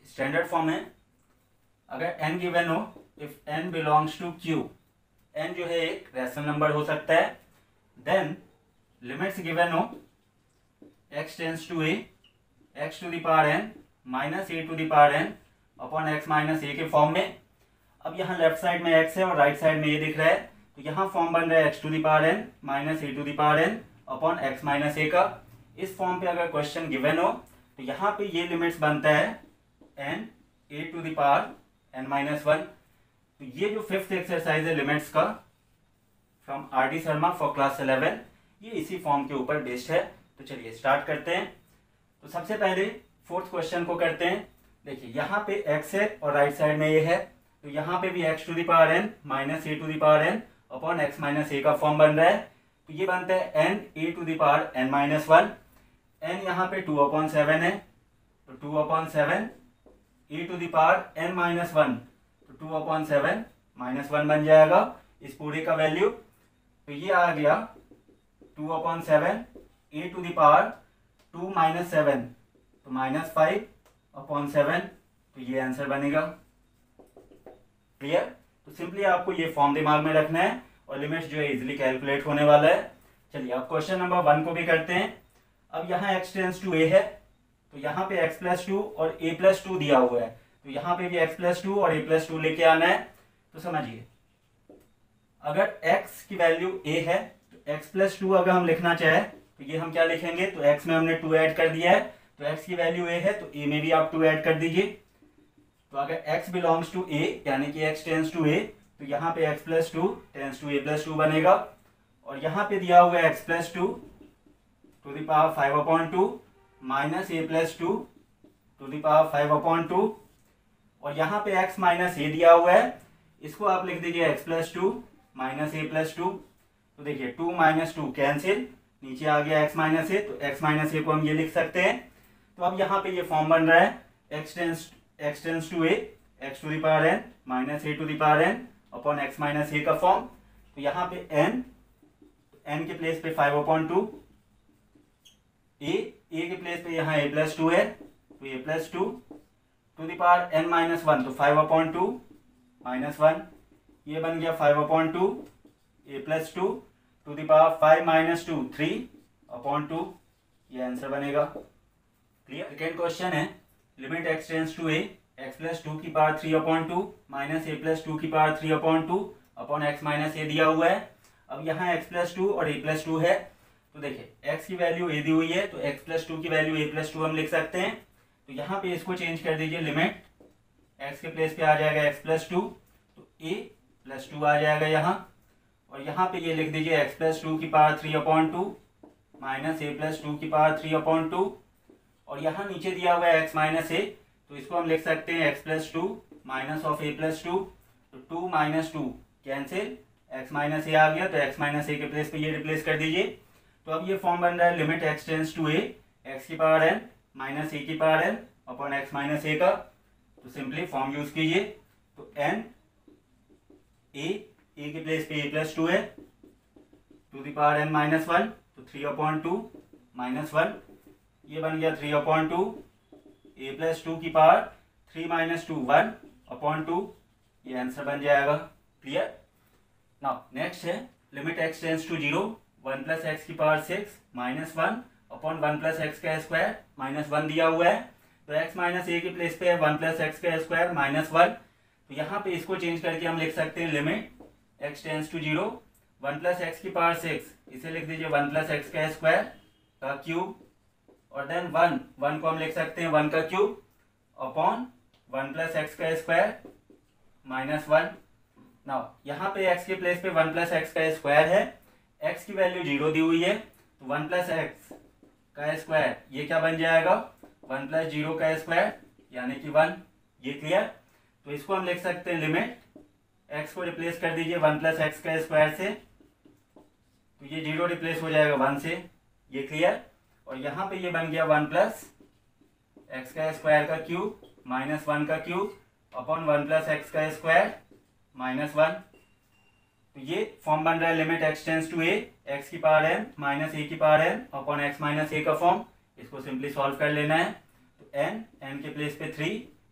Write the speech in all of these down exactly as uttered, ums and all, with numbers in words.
Standard form है, अगर n given हो, if n belongs to q, n जो है एक रैशनल नंबर हो सकता है, देन लिमिट्स गिवन हो x tends to a, x to the power n minus a to the power n upon x minus a के form में। अब यहाँ लेफ्ट साइड में x है और राइट साइड में a दिख रहा है, तो यहाँ फॉर्म बन रहा है x to the power n minus a to the power n upon x minus a का। इस फॉर्म पे अगर क्वेश्चन गिवन हो तो यहाँ पे ये लिमिट्स बनता है n a to the power n minus one. तो ये जो फिफ्थ एक्सरसाइज है लिमिट्स का from R D Sharma for class eleven, ये इसी फॉर्म के ऊपर बेस्ड है। तो चलिए स्टार्ट करते हैं। तो सबसे पहले फोर्थ क्वेश्चन को करते हैं। देखिए यहाँ पे x है और राइट साइड में a है, तो यहाँ पे भी x to the power n minus a to the power n upon x minus a का फॉर्म बन रहा है। तो ये बनता है n a to the power n minus one. n यहाँ पे टू अपॉन सेवन है, तो two upon seven a to the power n minus one, तो two upon seven minus one बन जाएगा इस पूरे का वैल्यू। तो ये आ गया two upon seven a to the power two minus seven, तो माइनस फाइव अपॉन सेवन, तो ये आंसर बनेगा। क्लियर? तो सिंपली आपको ये फॉर्म दिमाग में रखना है और लिमिट्स जो है इजीली कैलकुलेट होने वाला है। चलिए अब क्वेश्चन नंबर वन को भी करते हैं। अब यहाँ x टेंस टू a है, तो यहाँ पे x प्लस टू और a प्लस टू दिया हुआ है, तो यहाँ पे भी x प्लस टू और a प्लस टू लेके आना है। तो समझिए अगर x की वैल्यू a है तो x प्लस टू अगर हम लिखना चाहे तो ये हम क्या लिखेंगे, तो x में हमने टू ऐड कर दिया है, तो x की वैल्यू a है तो a में भी आप टू ऐड कर दीजिए। तो अगर x बिलोंग्स टू a यानी कि x टेंस टू a, तो यहाँ पे x plus two tends to a plus two बनेगा। और यहाँ पे दिया हुआ है x plus two to the power five upon two minus a plus two to the power five upon two, और यहाँ पे x माइनस a दिया हुआ है, इसको आप लिख दीजिए x plus two minus a plus two. तो देखिए टू माइनस टू कैंसिल, नीचे आ गया x माइनस a, तो x माइनस a को हम ये लिख सकते हैं। तो अब यहाँ पे ये फॉर्म बन रहा है x tends x tends to a, x to the power n minus a to the power n upon x minus a का फॉर्म। तो यहाँ पे n n के प्लेस पे five upon two, a a के प्लेस पे यहाँ a plus two है, तो a plus two to the power n minus one, तो five upon two minus one, ये बन गया five upon two, a plus two to the power five minus two three upon two, ये answer बनेगा। Clear? Second question है limit x tends to a, x plus two की power three upon two minus a plus two की power three upon two upon x minus a दिया हुआ है। अब यहाँ x प्लस टू और a प्लस टू है, तो देखिए x की वैल्यू a दी हुई है, तो x प्लस टू की वैल्यू a प्लस टू हम लिख सकते हैं। तो यहाँ पे इसको चेंज कर दीजिए, लिमिट x के प्लेस पे आ जाएगा x प्लस टू, तो a प्लस टू आ जाएगा यहाँ, और यहाँ पे ये लिख दीजिए x प्लस टू की power three upon two minus a plus two की पावर थ्री अपॉन टू, और यहाँ नीचे दिया हुआ है x माइनस a, तो इसको हम लिख सकते हैं x plus two minus of a plus two, तो two minus two cancel, x minus a आ गया, तो x माइनस a के प्लेस पे ये रिप्लेस कर दीजिए। तो अब ये फॉर्म बन रहा है limit x tends to a, x की पावर n माइनस a की power n upon x minus a का। तो सिंपली फॉर्म यूज कीजिए, तो n a a के प्लेस पे a प्लस टू है to the power n minus one, तो three upon two minus one, ये बन गया three upon two, a plus two की power three minus two one upon two, ये answer बन जाएगा। क्लियर? नाउ नेक्स्ट है limit x tends to zero, one plus x की power six minus one upon one plus x का square minus one दिया हुआ है, तो x माइनस ए के प्लेस पे है वन प्लस एक्स का स्क्वायर माइनस वन। तो यहाँ पे इसको चेंज करके हम लिख सकते हैं limit x tends to zero, one plus x की पावर सिक्स, इसे लिख दीजिए वन प्लस एक्स का स्क्वायर का क्यूब, और देन वन वन को हम लिख सकते हैं वन का cube upon one plus x का स्क्वायर माइनस वन। नाउ यहाँ पे x के प्लेस पे वन प्लस एक्स का स्क्वायर है, x की वैल्यू जीरो दी हुई है, तो वन प्लस एक्स का स्क्वायर ये क्या बन जाएगा, वन प्लस जीरो का स्क्वायर यानी कि वन। ये क्लियर? तो इसको हम लिख सकते हैं लिमिट x को रिप्लेस कर दीजिए वन प्लस एक्स का स्क्वायर से, तो ये जीरो रिप्लेस हो जाएगा वन से। ये क्लियर? और यहाँ पे ये बन गया वन प्लस एक्स का स्क्वायर का क्यूब माइनस वन का cube upon one plus x का स्क्वायर माइनस वन। तो ये फॉर्म बन रहा है limit x tends to a, x की पावर n माइनस a की power n upon x minus a का फॉर्म। इसको सिंपली सॉल्व कर लेना है, तो n n के प्लेस पे थ्री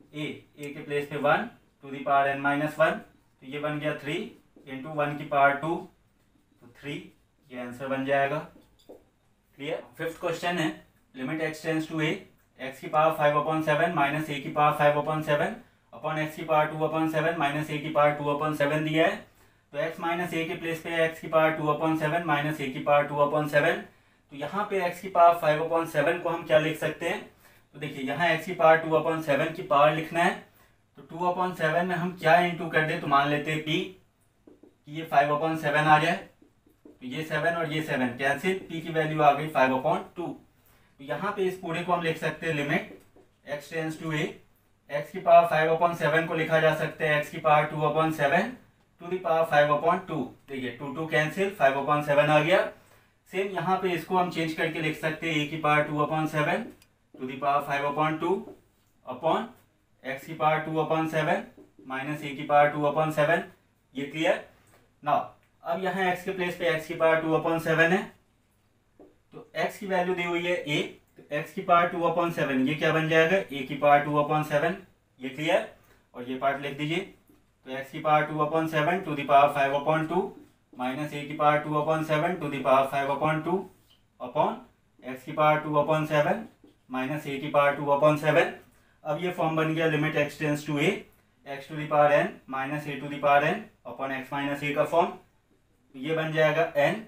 ए ए के प्लेस पे one to the power n minus one, तो ये बन गया थ्री इंटू वन की पावर टू, तो थ्री, ये आंसर बन जाएगा। क्लियर। फिफ्थ क्वेश्चन है limit x tends to a x की power five upon seven minus a की power five upon seven upon x की power two upon seven minus a की power two upon seven दिया है। तो x minus ए के place पे x की power two upon seven minus a की पावर टू अपॉन सेवन, तो यहाँ पे x की पावर फाइव अपॉन सेवन को हम क्या लिख सकते हैं, तो देखिए यहाँ x की पावर टू अपॉन सेवन की पावर लिखना है, तो टू अपॉन सेवन में हम क्या इंटू कर दे, तो मान लेते हैं p कि ये फाइव अपॉन सेवन आ जाए, तो ये सेवन और ये सेवन कैंसिल, p की वैल्यू आ गई फाइव अपॉन टू। तो यहाँ पे इस पूरे को हम लिख सकते हैं limit x tends to a, x की पावर फाइव अपॉन सेवन को लिखा जा सकता है x की power two upon seven to the power five upon two, देखिए two two cancel, five upon seven आ गया। सेम यहाँ पे इसको हम चेंज करके लिख सकते हैं a की power two upon seven to the power five upon two upon x की power two upon seven minus a की पावर टू अपॉन सेवन, ये क्लियर। नाउ अब यहाँ x के प्लेस पे x की पावर टू अपॉन सेवन है, तो x की वैल्यू दी हुई है a, तो x की पावर टू अपॉन सेवन ये क्या बन जाएगा, a की पावर टू अपॉन सेवन, ये क्लियर। और ये पार्ट लिख दीजिए, तो x की power two upon seven to the power five upon two minus a की power two upon seven to the power five upon two upon x की power two upon seven minus a की power two upon seven. अब ये form बन गया limit x tends to a x to the power n minus a to the power n upon x minus a का form, तो ये बन जाएगा n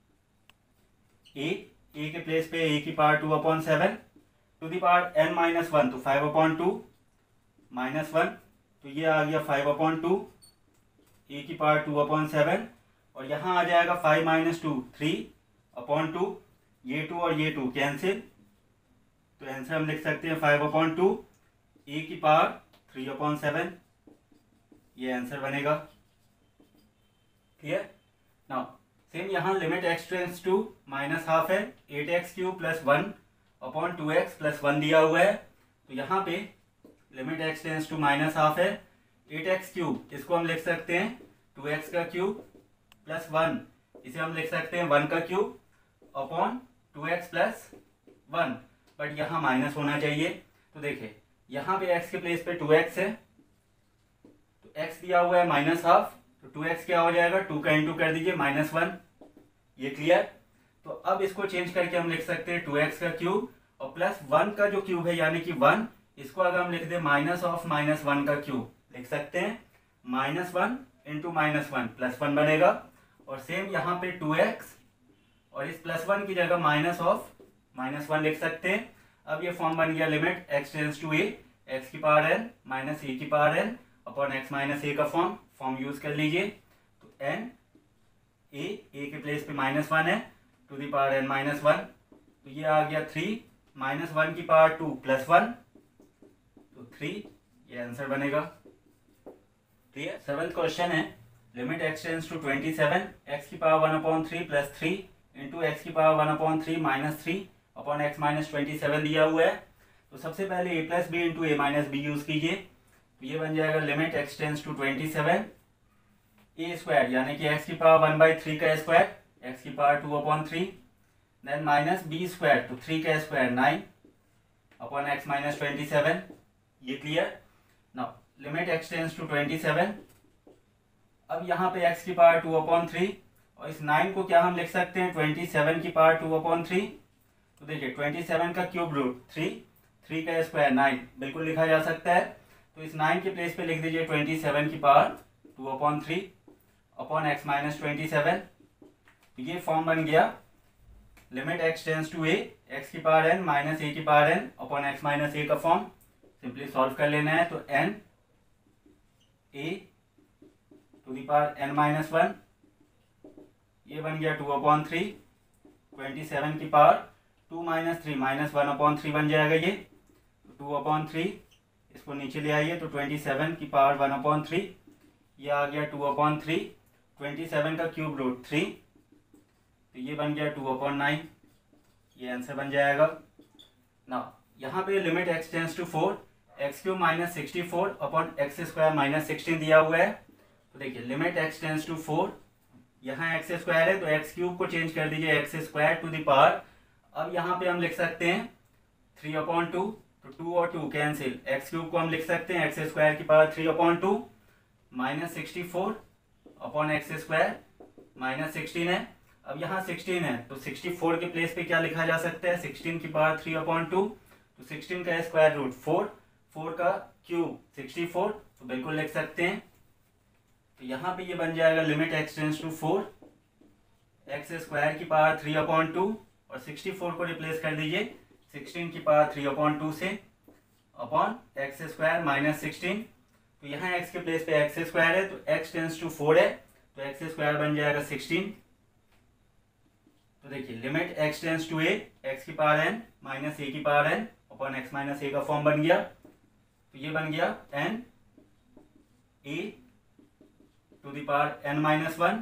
a a के प्लेस पे a की power two upon seven to the power n minus one, तो five upon two minus one, तो ये आ गया फाइव अपॉन टू ए की पावर टू अपॉन सेवन, और यहाँ आ जाएगा five minus two three upon two, ये टू और ये टू कैंसिल, तो आंसर हम लिख सकते हैं फाइव अपॉन टू ए की पावर थ्री अपॉन सेवन, ये आंसर बनेगा। क्लियर। नाउ सेम यहाँ limit x tends to minus half है, eight x cube plus one upon two x plus one दिया हुआ है, तो यहाँ पे limit x tends to minus half है, एट एक्स क्यूब इसको हम लिख सकते हैं टू एक्स का क्यूब प्लस वन, इसे हम लिख सकते हैं वन का cube upon two x plus one, but यहाँ माइनस होना चाहिए। तो देखिए यहाँ पे x के प्लेस पे टू एक्स है, तो x दिया हुआ है माइनस हाफ, तो टू एक्स क्या हो जाएगा, टू का इंटू कर दीजिए माइनस वन, ये क्लियर। तो अब इसको चेंज करके हम लिख सकते हैं टू एक्स का क्यूब और प्लस वन का जो क्यूब है यानी कि वन, इसको अगर हम लिख दे माइनस ऑफ माइनस वन का क्यूब लिख सकते हैं, minus one into minus one plus one बनेगा। और सेम यहाँ पे टू एक्स और इस प्लस वन की जगह माइनस ऑफ माइनस वन लिख सकते हैं। अब ये फॉर्म बन गया limit x tends to a x की पावर एन माइनस ए की power n upon x minus a का फॉर्म फॉर्म यूज कर लीजिए। तो एन ए ए के प्लेस पे माइनस वन है to the power n minus one, तो ये आ गया थ्री माइनस वन की पावर टू प्लस वन, तो थ्री, ये आंसर बनेगा। क्लियर। सेवंथ क्वेश्चन है limit x tends to twenty seven x की power one upon three plus three into x की power one upon three minus three upon x minus twenty seven दिया हुआ है। तो सबसे पहले a plus B into a minus b use कीजिए, तो ये बन जाएगा limit x tends to twenty seven a square यानी कि एक्स की पावर वन बाई थ्री का स्क्वायर एक्स की power two upon three, then minus b square तो थ्री का square nine upon x minus twenty seven, ये clear. Now limit x tends to twenty seven, अब यहाँ पे x की power two upon three और इस नाइन को क्या हम लिख सकते हैं ट्वेंटी सेवन की पावर टू अपॉन थ्री। तो देखिए ट्वेंटी सेवन का क्यूब रूट थ्री, थ्री का स्क्वायर नाइन बिल्कुल लिखा जा सकता है। तो इस नाइन के प्लेस पे लिख दीजिए ट्वेंटी सेवन की power two upon three upon x minus twenty seven. ये फॉर्म बन गया limit x tends to a x की पावर एन माइनस ए की power n upon x minus a का फॉर्म सिंपली सॉल्व कर लेना है। तो n a to the power n minus one, ये बन गया two upon three, twenty seven की power two minus three minus one upon three बन जाएगा ये, टू अपॉन थ्री, इसको नीचे ले आइए तो ट्वेंटी सेवन की पावर वन अपॉन थ्री, ये आ गया two upon three, twenty seven का क्यूब रूट थ्री, तो ये बन गया टू अपॉन नाइन, ये आंसर बन जाएगा। ना यहाँ पे limit x tends to four x cube minus sixty four upon x square minus sixteen दिया हुआ है। तो देखिए limit x tends to four, यहाँ एक्स स्क्वायर है तो एक्स क्यूब को चेंज कर दीजिए x square to the power, अब यहाँ पे हम लिख सकते हैं थ्री अपॉन टू तो टू और टू कैंसिल, एक्स क्यूब को हम लिख सकते हैं एक्स स्क्वायर की power three upon two minus sixty four upon x square minus sixteen है। अब यहाँ सिक्सटीन है तो सिक्सटी फोर के प्लेस पे क्या लिखा जा सकता है, सिक्सटीन की पावर थ्री अपॉन टू, तो सिक्सटीन का स्क्वायर रूट फोर, फोर का क्यूब सिक्सटी फोर, तो बिल्कुल लिख सकते हैं। तो यहाँ पे ये बन जाएगा limit x tends to four, x square की पावर थ्री अपॉन टू और सिक्सटी फोर को रिप्लेस कर दीजिए सिक्सटीन की पावर थ्री अपॉन टू से upon x square minus sixteen. तो यहाँ एक्स के प्लेस पे एक्स स्क्वायर है तो एक्स टेंड्स टू फोर है तो एक्स स्क्वायर बन जाएगा सिक्सटीन। तो देखिए limit x tends to a, x की पावर एन माइनस ए की power n upon x minus a का फॉर्म बन गया। तो ये बन गया n a to the power n minus one,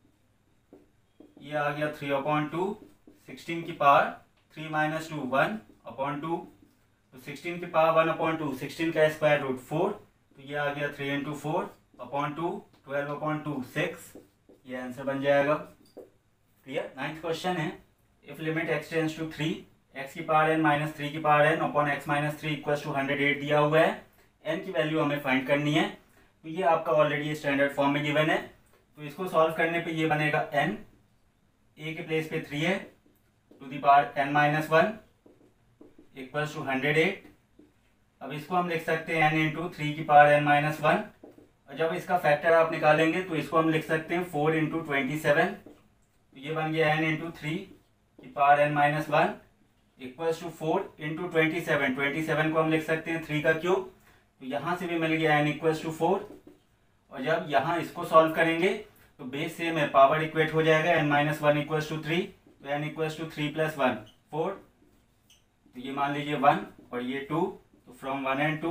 ये आ गया थ्री अपॉन टू, सिक्सटीन की power three minus two one upon two, तो सिक्सटीन की power one upon two, sixteen का स्क्वायर रूट फोर, तो ये आ गया three into four upon two, twelve upon two six, ये आंसर बन जाएगा। क्लियर। नाइन्थ क्वेश्चन है if limit x tends to three, x की पावर एन माइनस थ्री की power n upon x minus three equal to hundred eight दिया हुआ है, N की वैल्यू हमें फाइंड करनी है। तो ये आपका ऑलरेडी स्टैंडर्ड फॉर्म में गिवन है, तो इसको सॉल्व करने पे ये बनेगा एन, ए के प्लेस पे थ्री है to the power n minus one equal to hundred eight. अब इसको हम लिख सकते हैं एन इंटू थ्री की पावर एन माइनस वन, और जब इसका फैक्टर आप निकालेंगे तो इसको हम लिख सकते हैं फोर इंटू ट्वेंटी सेवन, तो ये बन गया एन इंटू थ्री की power n minus one equal to four into twenty seven, twenty seven को हम लिख सकते हैं थ्री का क्यूब, तो यहाँ से भी मिल गया एन इक्वल टू फोर। और जब यहाँ इसको सॉल्व करेंगे तो बेस सेम है, पावर इक्वेट हो जाएगा, n minus one equal to three, तो n equal to three plus one four, तो ये मान लीजिए वन और ये टू, तो from one and two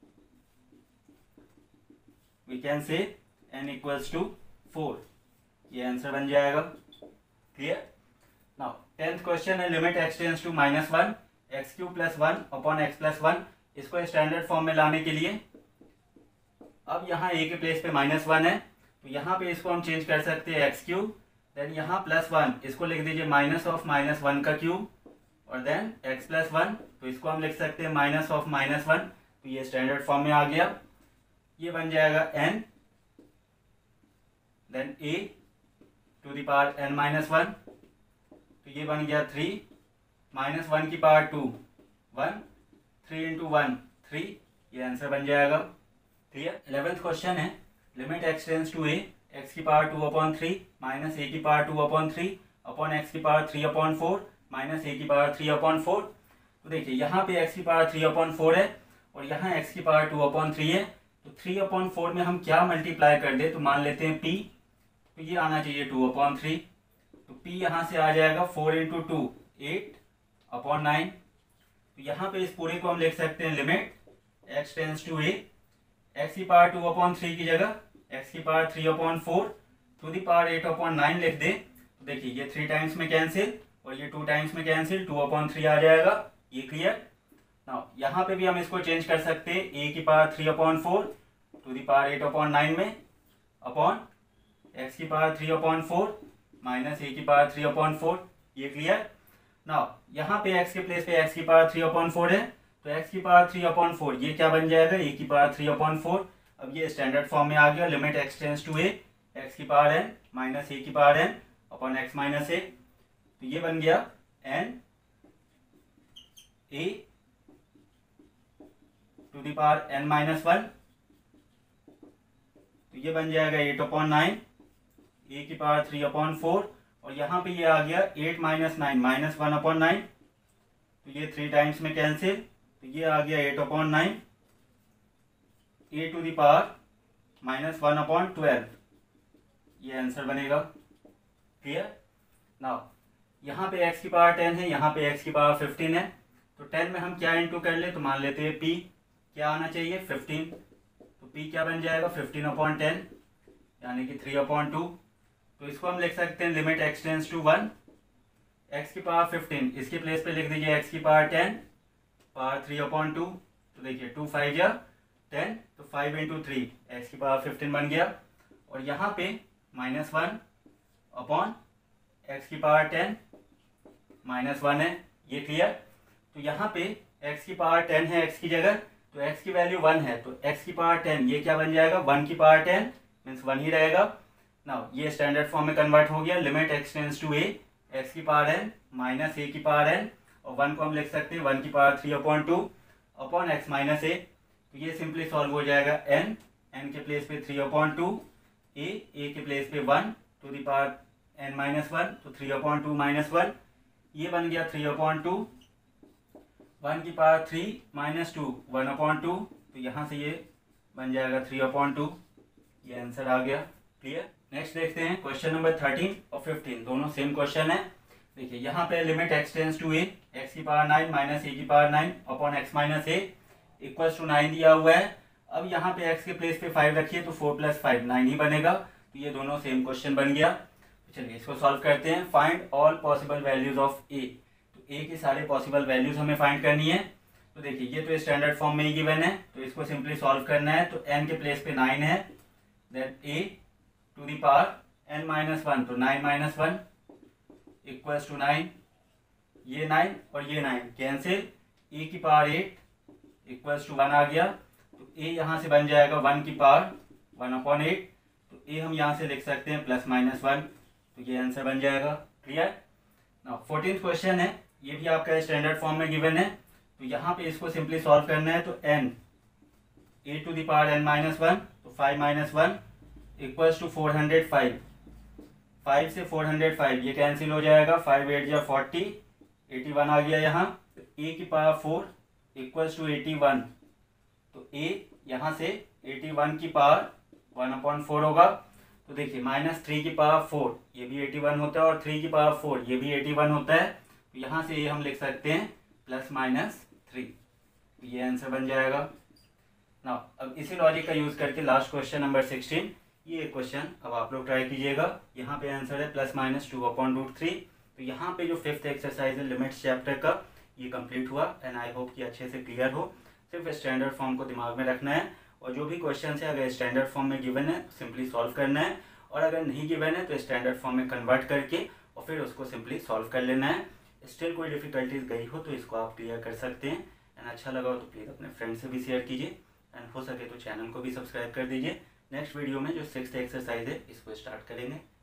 we can say n equals to four, ये आंसर बन जाएगा। क्लियर। नाउ टेंथ क्वेश्चन है limit x tends to minus one, x cube plus one upon x plus one, इसको standard form में लाने के लिए अब यहाँ ए के प्लेस पे माइनस वन है तो यहाँ पे इसको हम चेंज कर सकते हैं एक्स क्यूब, देन यहाँ प्लस वन, इसको लिख दीजिए माइनस ऑफ माइनस वन का क्यूब, और देन एक्स प्लस वन, तो इसको हम लिख सकते हैं माइनस ऑफ माइनस वन, तो ये स्टैंडर्ड फॉर्म में आ गया। ये बन जाएगा n, then a to the power n minus one, तो ये बन गया थ्री माइनस वन की power two one, three into one three, ये आंसर बन जाएगा। क्लियर। इलेवेंथ क्वेश्चन है limit x tends to a, x की power two upon three minus a की power two upon three upon x की power three upon four minus a की power three upon four. तो देखिए यहाँ पे x की पावर थ्री अपॉन फोर है और यहाँ एक्स की पावर टू अपॉन थ्री है, तो थ्री अपॉन फोर में हम क्या मल्टीप्लाई कर दे, तो मान लेते हैं पी, तो ये आना चाहिए टू अपॉन थ्री, तो पी यहाँ से आ जाएगा four into two eight upon nine. तो यहाँ पे इस पूरे को हम लिख सकते हैं limit x tends to a, x की पावर टू अपॉन थ्री की जगह एक्स की power three upon four to the power eight upon nine लिख दे, तो देखिए ये थ्री टाइम्स में कैंसिल और ये टू टाइम्स में कैंसिल, टू अपॉन थ्री आ जाएगा। ये क्लियर। नाउ यहाँ पे भी हम इसको चेंज कर सकते हैं, ए की power three upon four to the power eight upon nine में अपॉन एक्स की power three upon four minus a की पावर थ्री अपॉन फोर। ये क्लियर। नाउ यहाँ पे एक्स के प्लेस पे एक्स की पावर थ्री अपॉन फोर है, तो एक्स की पावर थ्री अपॉन फोर ये क्या बन जाएगा, ए की पावर थ्री अपॉन फोर। अब ये स्टैंडर्ड फॉर्म में आ गया, limit x tends to a, x की पावर एन माइनस ए की power n upon x minus a, तो ये बन गया n a to the power n minus one, तो ये बन जाएगा एट अपॉन नाइन, ए की पावर थ्री अपॉन फोर, और यहाँ पे ये आ गया eight minus nine minus one upon nine, तो ये थ्री टाइम्स में कैंसिल, तो ये आ गया eight upon nine, a to the power minus one upon twelve, ये आंसर बनेगा। क्लियर। नाउ यहाँ पे x की पावर टेन है, यहाँ पे x की पावर फिफ्टीन है, तो टेन में हम क्या इंटू कर ले, तो मान लेते हैं p क्या आना चाहिए फिफ्टीन, तो p क्या बन जाएगा फिफ्टीन अपॉन टेन यानी कि थ्री अपॉन टू, तो इसको हम लिख सकते हैं limit x tends to one, x की पावर फिफ्टीन इसके प्लेस पे लिख दीजिए x की power ten power three upon two, तो देखिए टू फाइव या टेन, तो फाइव इंटू थ्री एक्स की पावर फिफ्टीन बन गया, और यहाँ पे माइनस वन अपॉन एक्स की पावर टेन माइनस वन है। ये क्लियर। तो यहाँ पे एक्स की पावर टेन है एक्स की जगह, तो एक्स की वैल्यू वन है, तो एक्स की पावर टेन ये क्या बन जाएगा, वन की पावर टेन मीन्स वन ही रहेगा। नाउ ये स्टैंडर्ड फॉर्म में कन्वर्ट हो गया, limit x tends to a, x की पावर एन माइनस ए की पावर एन, और वन को हम लिख सकते हैं वन की power three upon two upon x minus a. तो ये सिंपली सॉल्व हो जाएगा, एन एन के प्लेस पे three upon two, a a के प्लेस पे one to the power n minus one, तो three upon two minus one, ये बन गया थ्री अपॉन टू, वन की power three minus two one upon two, तो यहाँ से ये बन जाएगा थ्री अपॉन टू, ये आंसर आ गया। क्लियर। नेक्स्ट देखते हैं क्वेश्चन नंबर थर्टीन और फिफ्टीन, दोनों सेम क्वेश्चन है। देखिए यहाँ पे limit x tends to a, x की पावर नाइन माइनस ए की power nine upon x minus a equals to nine दिया हुआ है। अब यहाँ पे एक्स के प्लेस पे फाइव रखिए तो फोर प्लस फाइव नाइन ही बनेगा, तो ये दोनों सेम क्वेश्चन बन गया। तो चलिए इसको सॉल्व करते हैं। Find all possible values of a, तो ए की सारे पॉसिबल वैल्यूज हमें फाइंड करनी है। तो देखिए ये तो स्टैंडर्ड फॉर्म में ही गिवन है, तो इसको सिंपली सॉल्व करना है। तो एन के प्लेस पे नाइन है, then a to the power n minus one, तो nine minus one equals to nine, ये नाइन और ये नाइन कैंसिल, ए की power eight equals to one आ गया, तो ए यहाँ से बन जाएगा वन की पावर वन अपॉन एट, तो ए हम यहाँ से लिख सकते हैं प्लस माइनस वन, तो ये आंसर बन जाएगा। क्लियर। नाउ फोर्टीन्थ क्वेश्चन है, ये भी आपका स्टैंडर्ड फॉर्म में गिवन है, तो यहाँ पे इसको सिंपली सॉल्व करना है। तो n a to the power n minus one, तो five minus one equals to four hundred five, five से फोर हंड्रेड फाइव ये कैंसिल हो जाएगा, फाइव एट या फोर्टी, एटी वन आ गया यहाँ। ए की power four equals to eighty one, तो ए यहाँ से एटी वन की पावर वन अपॉन फोर होगा। तो देखिए माइनस थ्री की पावर फोर ये भी एटी वन होता है, और थ्री की पावर फोर ये भी एटी वन होता है, तो यहाँ से ये हम लिख सकते हैं प्लस माइनस थ्री, तो ये आंसर बन जाएगा। ना अब इसी लॉजिक का यूज करके लास्ट क्वेश्चन नंबर सिक्सटीन, ये क्वेश्चन अब आप लोग ट्राई कीजिएगा। यहाँ पे आंसर है plus minus two upon root three. तो यहाँ पे जो फिफ्थ एक्सरसाइज है लिमिट्स चैप्टर का, ये कंप्लीट हुआ एंड आई होप कि अच्छे से क्लियर हो। सिर्फ स्टैंडर्ड फॉर्म को दिमाग में रखना है, और जो भी क्वेश्चन है अगर स्टैंडर्ड फॉर्म में गिवन है सिंपली सॉल्व करना है, और अगर नहीं गिवन है तो स्टैंडर्ड फॉर्म में कन्वर्ट करके और फिर उसको सिंपली सॉल्व कर लेना है। स्टिल कोई डिफिकल्टीज गई हो तो इसको आप क्लियर कर सकते हैं। एंड अच्छा लगा हो तो प्लीज़ अपने फ्रेंड से भी शेयर कीजिए, एंड हो सके तो चैनल को भी सब्सक्राइब कर दीजिए। नेक्स्ट वीडियो में जो सिक्स्थ एक्सरसाइज है इसको स्टार्ट करेंगे।